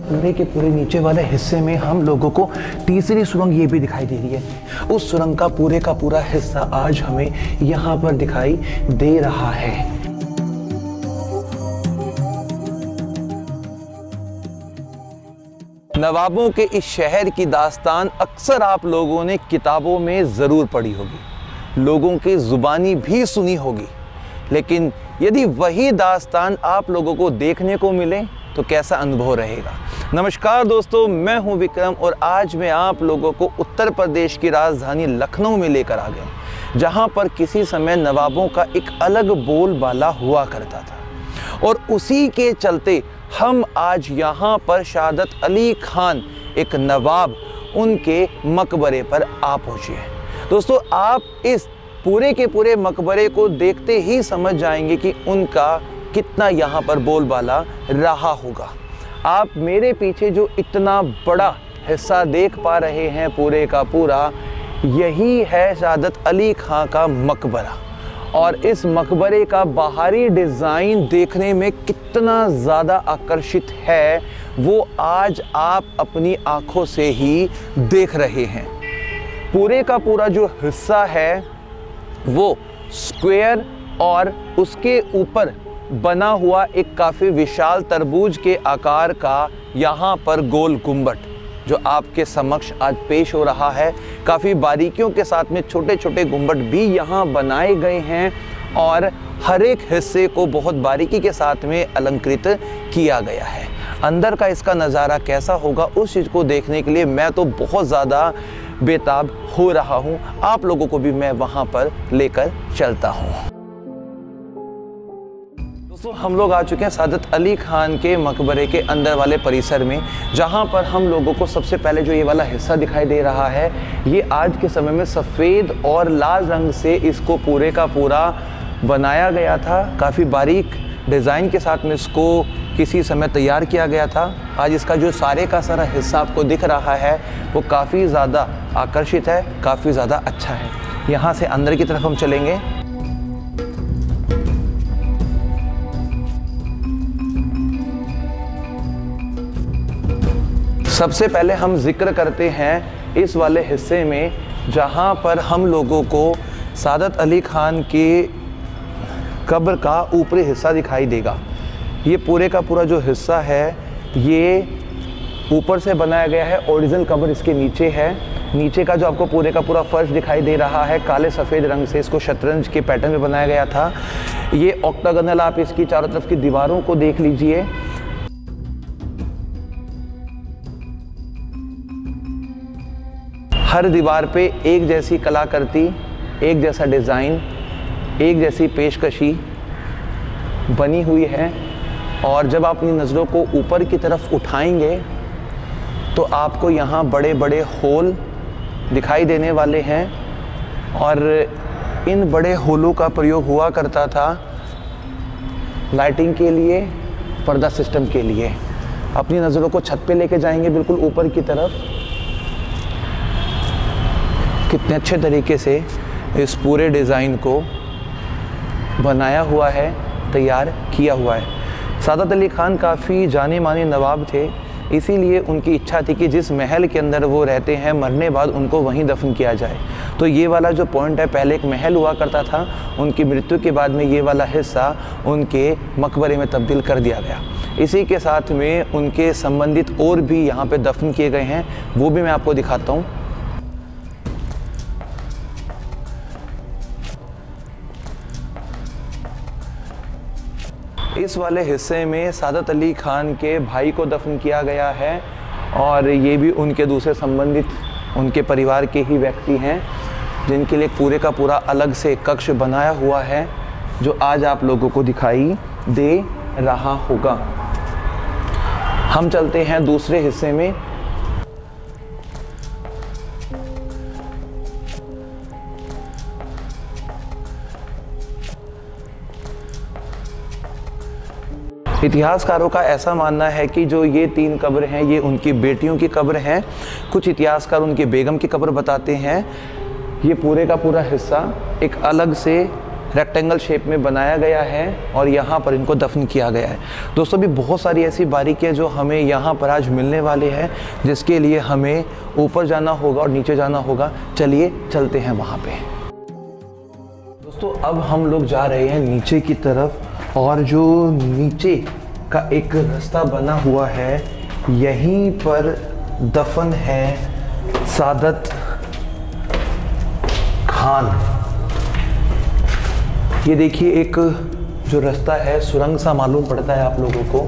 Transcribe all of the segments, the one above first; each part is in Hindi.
पूरे के पूरे नीचे वाले हिस्से में हम लोगों को तीसरी सुरंग ये भी दिखाई दे रही है। उस सुरंग का पूरा हिस्सा आज हमें यहाँ पर दिखाई दे रहा है। नवाबों के इस शहर की दास्तान अक्सर आप लोगों ने किताबों में ज़रूर पढ़ी होगी, लोगों की ज़ुबानी भी सुनी होगी, लेकिन यदि वही दास्तान आप लोगों को देखने को मिले तो कैसा अनुभव रहेगा। नमस्कार दोस्तों, मैं हूं विक्रम और आज मैं आप लोगों को उत्तर प्रदेश की राजधानी लखनऊ में लेकर आ गया, जहां पर किसी समय नवाबों का एक अलग बोलबाला हुआ करता था और उसी के चलते हम आज यहां पर शहादत अली खान एक नवाब उनके मकबरे पर आ पहुंचे हैं। दोस्तों, आप इस पूरे के पूरे मकबरे को देखते ही समझ जाएंगे कि उनका कितना यहाँ पर बोलबाला रहा होगा। आप मेरे पीछे जो इतना बड़ा हिस्सा देख पा रहे हैं पूरे का पूरा, यही है शहादत अली खां का मकबरा। और इस मकबरे का बाहरी डिज़ाइन देखने में कितना ज़्यादा आकर्षित है वो आज आप अपनी आँखों से ही देख रहे हैं। पूरे का पूरा जो हिस्सा है वो स्क्वायर और उसके ऊपर बना हुआ एक काफ़ी विशाल तरबूज के आकार का यहाँ पर गोल गुंबद जो आपके समक्ष आज पेश हो रहा है। काफ़ी बारीकियों के साथ में छोटे छोटे गुंबद भी यहाँ बनाए गए हैं और हर एक हिस्से को बहुत बारीकी के साथ में अलंकृत किया गया है। अंदर का इसका नज़ारा कैसा होगा उस चीज़ को देखने के लिए मैं तो बहुत ज़्यादा बेताब हो रहा हूँ। आप लोगों को भी मैं वहाँ पर लेकर चलता हूँ। दोस्तों, हम लोग आ चुके हैं शहादत अली खान के मकबरे के अंदर वाले परिसर में, जहां पर हम लोगों को सबसे पहले जो ये वाला हिस्सा दिखाई दे रहा है, ये आज के समय में सफ़ेद और लाल रंग से इसको पूरे का पूरा बनाया गया था। काफ़ी बारीक डिज़ाइन के साथ में इसको किसी समय तैयार किया गया था। आज इसका जो सारे का सारा हिस्सा आपको दिख रहा है वो काफ़ी ज़्यादा आकर्षित है, काफ़ी ज़्यादा अच्छा है। यहाँ से अंदर की तरफ हम चलेंगे। सबसे पहले हम जिक्र करते हैं इस वाले हिस्से में जहाँ पर हम लोगों को शहादत अली खान के कब्र का ऊपरी हिस्सा दिखाई देगा। ये पूरे का पूरा जो हिस्सा है ये ऊपर से बनाया गया है। ओरिजिनल कब्र इसके नीचे है। नीचे का जो आपको पूरे का पूरा फर्श दिखाई दे रहा है काले सफ़ेद रंग से, इसको शतरंज के पैटर्न में बनाया गया था। ये ऑक्टागोनल, आप इसकी चारों तरफ की दीवारों को देख लीजिए। हर दीवार पे एक जैसी कलाकृति, एक जैसा डिज़ाइन, एक जैसी पेशकशी बनी हुई है। और जब आप अपनी नज़रों को ऊपर की तरफ उठाएंगे तो आपको यहाँ बड़े बड़े होल दिखाई देने वाले हैं और इन बड़े होलों का प्रयोग हुआ करता था लाइटिंग के लिए, पर्दा सिस्टम के लिए। अपनी नज़रों को छत पे लेके जाएंगे बिल्कुल ऊपर की तरफ। कितने अच्छे तरीके से इस पूरे डिज़ाइन को बनाया हुआ है, तैयार किया हुआ है। शहादत अली खान काफ़ी जाने माने नवाब थे, इसीलिए उनकी इच्छा थी कि जिस महल के अंदर वो रहते हैं मरने बाद उनको वहीं दफन किया जाए। तो ये वाला जो पॉइंट है, पहले एक महल हुआ करता था, उनकी मृत्यु के बाद में ये वाला हिस्सा उनके मकबरे में तब्दील कर दिया गया। इसी के साथ में उनके संबंधित और भी यहाँ पे दफन किए गए हैं, वो भी मैं आपको दिखाता हूँ। इस वाले हिस्से में शहादत अली खान के भाई को दफन किया गया है और ये भी उनके दूसरे संबंधित उनके परिवार के ही व्यक्ति हैं, जिनके लिए पूरे का पूरा अलग से कक्ष बनाया हुआ है जो आज आप लोगों को दिखाई दे रहा होगा। हम चलते हैं दूसरे हिस्से में। इतिहासकारों का ऐसा मानना है कि जो ये 3 कब्र हैं ये उनकी बेटियों की कब्र हैं। कुछ इतिहासकार उनकी बेगम की कब्र बताते हैं। ये पूरे का पूरा हिस्सा एक अलग से रेक्टेंगल शेप में बनाया गया है और यहाँ पर इनको दफन किया गया है। दोस्तों भी बहुत सारी ऐसी बारीकियाँ जो हमें यहाँ पर आज मिलने वाले हैं, जिसके लिए हमें ऊपर जाना होगा और नीचे जाना होगा। चलिए चलते हैं वहाँ पे। दोस्तों अब हम लोग जा रहे हैं नीचे की तरफ, और जो नीचे का एक रास्ता बना हुआ है, यहीं पर दफन है सादत खान। ये देखिए एक जो रास्ता है सुरंग सा मालूम पड़ता है आप लोगों को।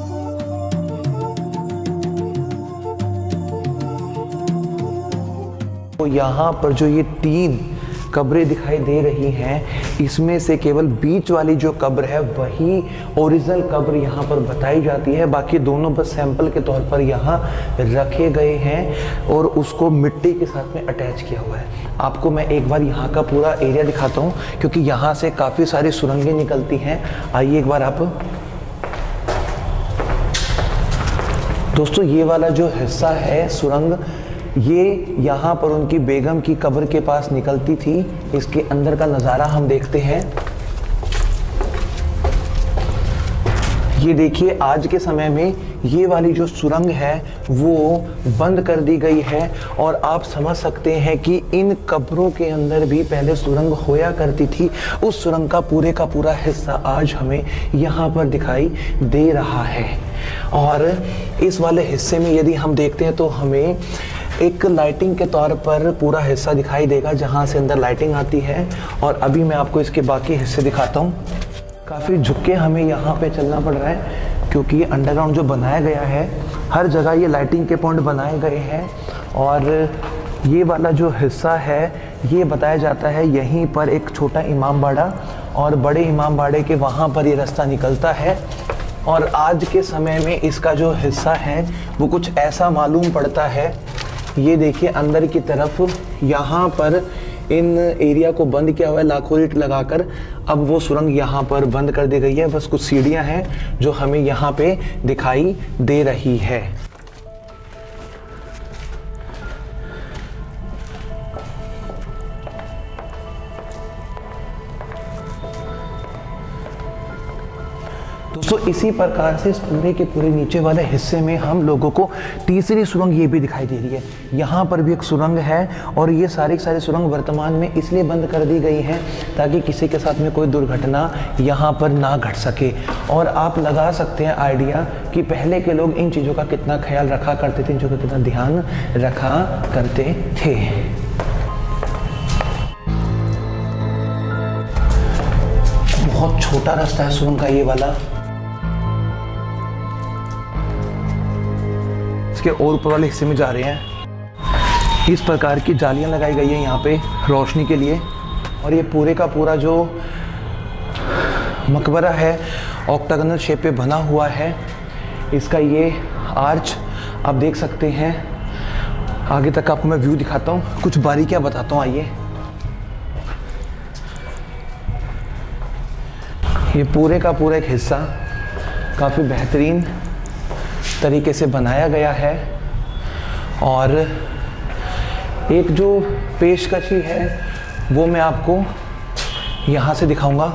तो यहाँ पर जो ये 3 कब्रें दिखाई दे रही हैं, इसमें से केवल बीच वाली जो कब्र है वही ओरिजिनल कब्र यहाँ पर बताई जाती है। बाकी दोनों बस सैंपल के तौर पर यहाँ रखे गए हैं और उसको मिट्टी के साथ में अटैच किया हुआ है। आपको मैं एक बार यहाँ का पूरा एरिया दिखाता हूँ, क्योंकि यहाँ से काफ़ी सारी सुरंगें निकलती हैं। आइए एक बार आप। दोस्तों ये वाला जो हिस्सा है सुरंग, ये यहाँ पर उनकी बेगम की कब्र के पास निकलती थी। इसके अंदर का नज़ारा हम देखते हैं। ये देखिए आज के समय में ये वाली जो सुरंग है वो बंद कर दी गई है, और आप समझ सकते हैं कि इन कब्रों के अंदर भी पहले सुरंग होया करती थी। उस सुरंग का पूरा हिस्सा आज हमें यहाँ पर दिखाई दे रहा है। और इस वाले हिस्से में यदि हम देखते हैं तो हमें एक लाइटिंग के तौर पर पूरा हिस्सा दिखाई देगा, जहाँ से अंदर लाइटिंग आती है। और अभी मैं आपको इसके बाकी हिस्से दिखाता हूँ। काफ़ी झुक के हमें यहाँ पे चलना पड़ रहा है, क्योंकि ये अंडरग्राउंड जो बनाया गया है, हर जगह ये लाइटिंग के पॉइंट बनाए गए हैं। और ये वाला जो हिस्सा है, ये बताया जाता है यहीं पर एक छोटा इमाम बाड़ा और बड़े इमाम बाड़े के वहाँ पर ये रास्ता निकलता है। और आज के समय में इसका जो हिस्सा है वो कुछ ऐसा मालूम पड़ता है। ये देखिए अंदर की तरफ यहाँ पर इन एरिया को बंद किया हुआ है लाखों ईंट लगाकर। अब वो सुरंग यहाँ पर बंद कर दी गई है, बस कुछ सीढ़ियाँ हैं जो हमें यहाँ पे दिखाई दे रही है। दोस्तों इसी प्रकार से इस पूरे के पूरे नीचे वाले हिस्से में हम लोगों को तीसरी सुरंग ये भी दिखाई दे रही है। यहाँ पर भी एक सुरंग है, और ये सारी सुरंग वर्तमान में इसलिए बंद कर दी गई हैं ताकि किसी के साथ में कोई दुर्घटना यहाँ पर ना घट सके। और आप लगा सकते हैं आइडिया कि पहले के लोग इन चीज़ों का कितना ख्याल रखा करते थे, इन चीज़ों का कितना ध्यान रखा करते थे। बहुत छोटा रास्ता है सुरंग का ये वाला। इसके और ऊपर वाले हिस्से में जा रहे हैं। इस प्रकार की जालियां लगाई गई है यहाँ पे रोशनी के लिए। और ये पूरे का पूरा जो मकबरा है ऑक्टागोनल शेप पे बना हुआ है। इसका ये आर्च आप देख सकते हैं। आगे तक आपको मैं व्यू दिखाता हूँ, कुछ बारीकियाँ बताता हूँ। आइए, ये पूरे का पूरा एक हिस्सा काफ़ी बेहतरीन तरीके से बनाया गया है। और एक जो पेशकशी है वो मैं आपको यहाँ से दिखाऊंगा।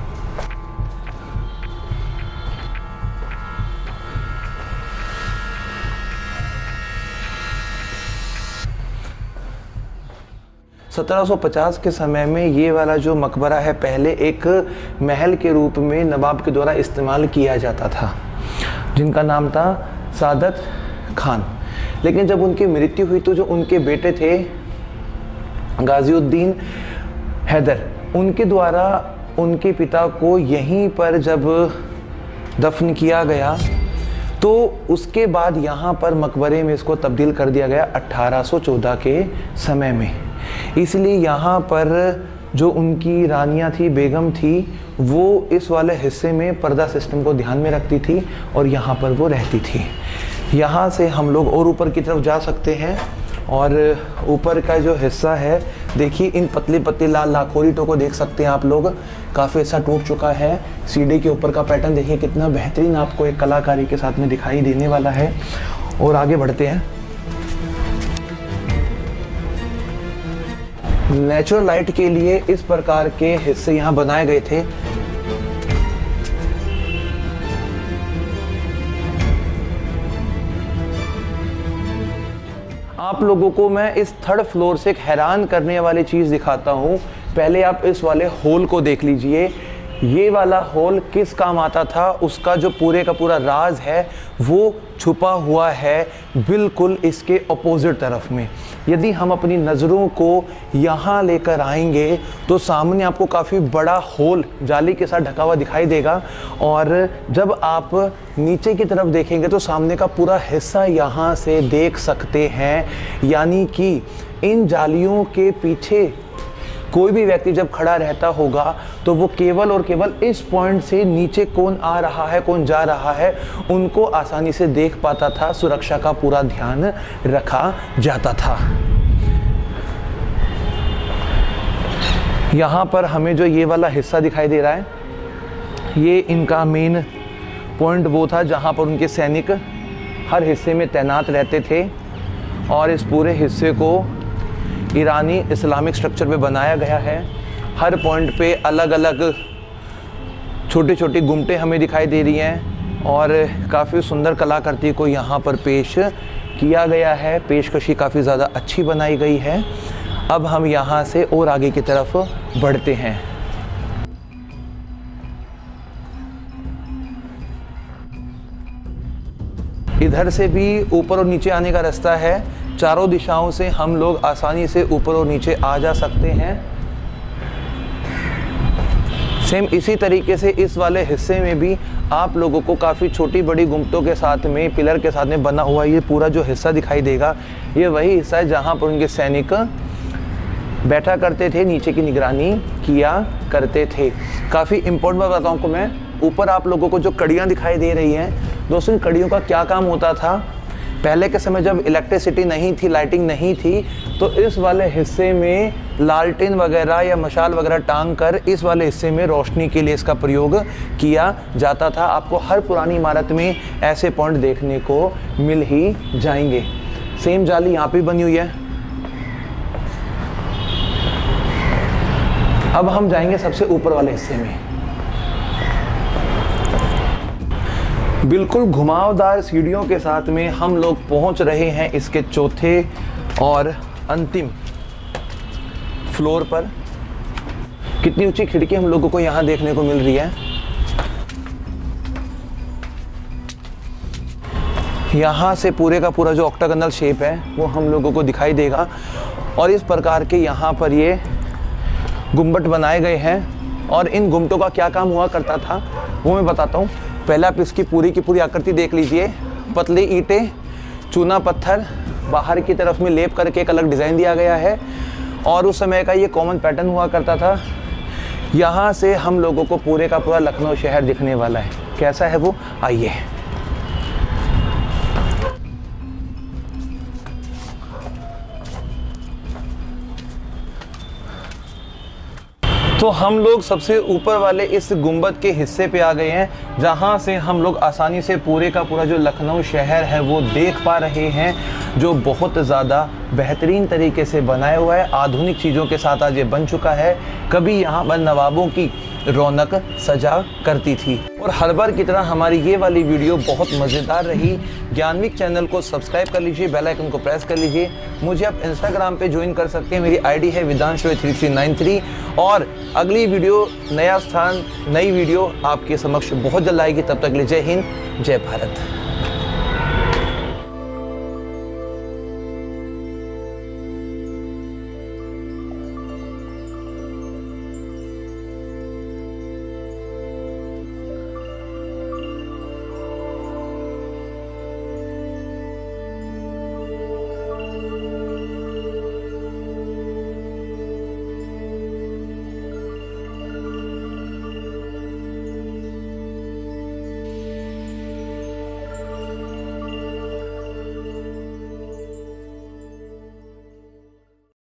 (1750) के समय में ये वाला जो मकबरा है पहले एक महल के रूप में नवाब के द्वारा इस्तेमाल किया जाता था, जिनका नाम था सादत खान। लेकिन जब उनकी मृत्यु हुई तो जो उनके बेटे थे गाजिउद्दीन हैदर, उनके द्वारा उनके पिता को यहीं पर जब दफन किया गया तो उसके बाद यहाँ पर मकबरे में इसको तब्दील कर दिया गया 1814 के समय में। इसलिए यहाँ पर जो उनकी रानियाँ थी, बेगम थी, वो इस वाले हिस्से में पर्दा सिस्टम को ध्यान में रखती थी और यहाँ पर वो रहती थी। यहाँ से हम लोग और ऊपर की तरफ जा सकते हैं। और ऊपर का जो हिस्सा है देखिए, इन पतली पतली लाल लाखोरीटों को देख सकते हैं आप लोग, काफ़ी ऐसा टूट चुका है। सीढ़ी के ऊपर का पैटर्न देखिए कितना बेहतरीन आपको एक कलाकारी के साथ में दिखाई देने वाला है। और आगे बढ़ते हैं। नेचुरल लाइट के लिए इस प्रकार के हिस्से यहाँ बनाए गए थे। आप लोगों को मैं इस थर्ड फ्लोर से एक हैरान करने वाली चीज़ दिखाता हूँ। पहले आप इस वाले हॉल को देख लीजिए। ये वाला हॉल किस काम आता था, उसका जो पूरे का पूरा राज है वो छुपा हुआ है बिल्कुल इसके अपोजिट तरफ में। यदि हम अपनी नज़रों को यहाँ लेकर आएंगे तो सामने आपको काफ़ी बड़ा हॉल जाली के साथ ढका हुआ दिखाई देगा, और जब आप नीचे की तरफ देखेंगे तो सामने का पूरा हिस्सा यहाँ से देख सकते हैं। यानी कि इन जालियों के पीछे कोई भी व्यक्ति जब खड़ा रहता होगा तो वो केवल और केवल इस पॉइंट से नीचे कौन आ रहा है कौन जा रहा है उनको आसानी से देख पाता था। सुरक्षा का पूरा ध्यान रखा जाता था। यहाँ पर हमें जो ये वाला हिस्सा दिखाई दे रहा है, ये इनका मेन पॉइंट वो था जहाँ पर उनके सैनिक हर हिस्से में तैनात रहते थे, और इस पूरे हिस्से को ईरानी इस्लामिक स्ट्रक्चर पे बनाया गया है। हर पॉइंट पे अलग अलग छोटी छोटी गुम्बटें हमें दिखाई दे रही हैं, और काफ़ी सुंदर कलाकृति को यहाँ पर पेश किया गया है। पेशकशी काफ़ी ज़्यादा अच्छी बनाई गई है। अब हम यहाँ से और आगे की तरफ बढ़ते हैं। इधर से भी ऊपर और नीचे आने का रास्ता है। चारों दिशाओं से हम लोग आसानी से ऊपर और नीचे आ जा सकते हैं। सेम इसी तरीके से इस वाले हिस्से में भी आप लोगों को काफ़ी छोटी बड़ी गुम्बदों के साथ में, पिलर के साथ में बना हुआ ये पूरा जो हिस्सा दिखाई देगा, ये वही हिस्सा है जहाँ पर उनके सैनिक बैठा करते थे, नीचे की निगरानी किया करते थे। काफ़ी इम्पोर्टेंट बात बताऊँ को मैं, ऊपर आप लोगों को जो कड़ियाँ दिखाई दे रही हैं दोस्तों, इन कड़ियों का क्या काम होता था। पहले के समय जब इलेक्ट्रिसिटी नहीं थी, लाइटिंग नहीं थी, तो इस वाले हिस्से में लालटेन वगैरह या मशाल वगैरह टांग कर इस वाले हिस्से में रोशनी के लिए इसका प्रयोग किया जाता था। आपको हर पुरानी इमारत में ऐसे पॉइंट देखने को मिल ही जाएंगे। सेम जाली यहाँ पे बनी हुई है। अब हम जाएंगे सबसे ऊपर वाले हिस्से में। बिल्कुल घुमावदार सीढ़ियों के साथ में हम लोग पहुंच रहे हैं इसके चौथे और अंतिम फ्लोर पर। कितनी ऊंची खिड़की हम लोगों को यहाँ देखने को मिल रही है। यहाँ से पूरे का पूरा जो ऑक्टागोनल शेप है वो हम लोगों को दिखाई देगा, और इस प्रकार के यहाँ पर ये गुम्बट बनाए गए हैं। और इन गुम्बटों का क्या काम हुआ करता था वो मैं बताता हूँ। पहले आप इसकी पूरी की पूरी आकृति देख लीजिए। पतली ईंटें, चूना पत्थर, बाहर की तरफ में लेप करके एक अलग डिज़ाइन दिया गया है, और उस समय का ये कॉमन पैटर्न हुआ करता था। यहाँ से हम लोगों को पूरे का पूरा लखनऊ शहर दिखने वाला है। कैसा है वो, आइए। तो हम लोग सबसे ऊपर वाले इस गुंबद के हिस्से पे आ गए हैं, जहाँ से हम लोग आसानी से पूरे का पूरा जो लखनऊ शहर है वो देख पा रहे हैं, जो बहुत ज़्यादा बेहतरीन तरीके से बनाया हुआ है। आधुनिक चीज़ों के साथ आज ये बन चुका है। कभी यहाँ पर नवाबों की रौनक सजा करती थी। और हर बार की तरह हमारी ये वाली वीडियो बहुत मज़ेदार रही। ज्ञानविक चैनल को सब्सक्राइब कर लीजिए, बेल आइकन को प्रेस कर लीजिए। मुझे आप इंस्टाग्राम पे ज्वाइन कर सकते हैं, मेरी आईडी है vidanshu3393। और अगली वीडियो, नया स्थान, नई वीडियो आपके समक्ष बहुत जल्द आएगी। तब तक के लिए जय हिंद, जय भारत।